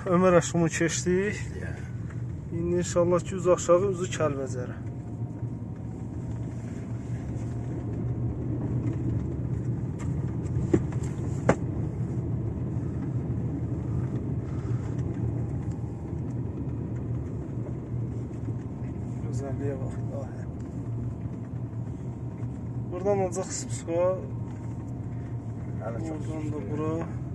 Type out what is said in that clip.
Ömər aşımı keçdik. İndi inşallah ki, uz aşağı, uzu Kəlbəcərə. Gözəlliyə bax, dahi. Buradan olacaq Spıska. Oradan da bura.